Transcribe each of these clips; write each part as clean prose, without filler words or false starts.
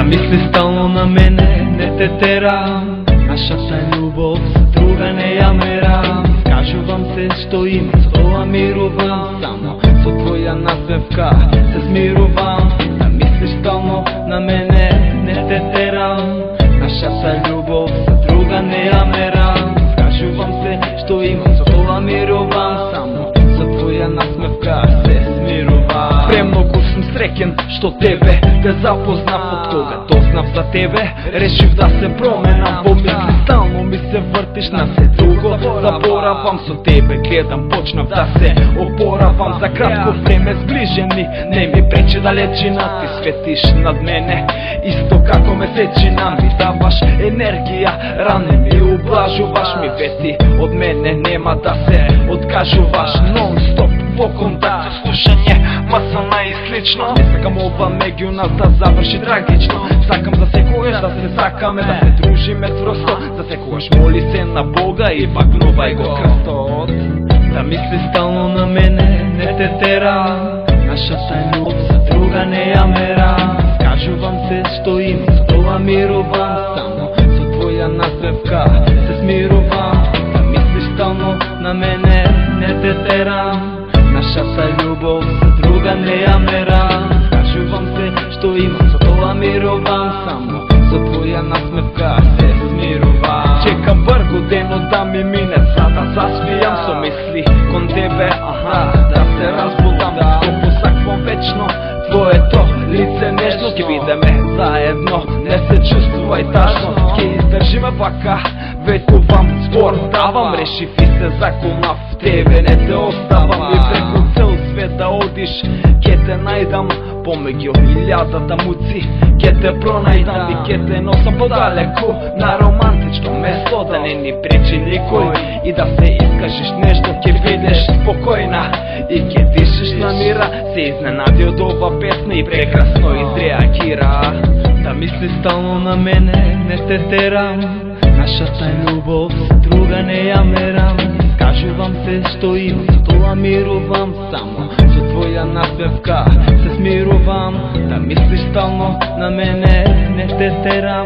мисли стално на мене, не те терам. Нашата любов за друга не ја мерам. Кажувам се што има, тоа мирувам. Само со твоја насмевка се смирувам. Да мислиш стално на мене, не те терам. Нашата любов за друга не ја мерам. Кажувам се што има, со тоа мирувам. Само со твоја насмевка се смирувам. Премногу сум среќен што тебе те запознав. Од кога дознав за тебе, решив да се променам. Во мисли стално ми се вртиш на се друго. Заборавам со тебе, гледам, почнав да се опоравам. За кратко време зближени, не ми пречи далечина. Ти светиш над мене, исто како месечина. Ми даваш енергија, ране ми ублажуваш. Ми вети, од мене нема да се откажуваш. Нон-стоп во контакт, слушање, масана и слично. Не сакам ова меѓу нас да заврши трагично. Сакам за секогаш да се сакаме, да се дружиме цврсто. За секогаш моли се на Бога и пак внувај го крстот. Да мисли стално на мене, не те терам. Нашата любов за друга не ја мерам. Кажувам се што има, со тоа мирувам. Само со твоја насмевка се смирувам. Да мисли стално на мене, не те терам. Нашата любов за друга не ја мерам. Кажувам се што има, со тоа мирувам. Само со твоја насмевка се смирувам. Чекам вргу денот да ми мине, за да заспијам со мисли кон тебе, да се разбудам. Го посаквам вечно твоето лице нежно. Ке бидеме заедно, не се чувствувај тажно. Ке издржиме вака, ветувам, збор давам. Решив и се заколнав, тебе не те оставам. И преку цел свет да одиш, ке те најдам. Помеѓу илјадата муци, ке те пронајдам. И ке те носам подалеку, на романтично место. Да не ни пречи никој и да се искажеш нешто. Ке бидеш спокојна и ке дишиш на мира. Се изненади од ова песна и прекрасно изреагира. Да мисли стално на мене, не те терам. Нашата любов за друга не ја мерам. Кажувам се што има, со тоа мирувам. Само со твоја насмевка се смирувам. Да мислиш стално на мене, не те терам.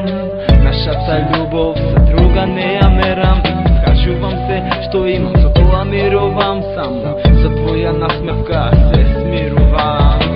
Нашата любов за друга не ја мерам. Кажувам се што има, со тоа мирувам. Само со твоја насмевка се смирувам.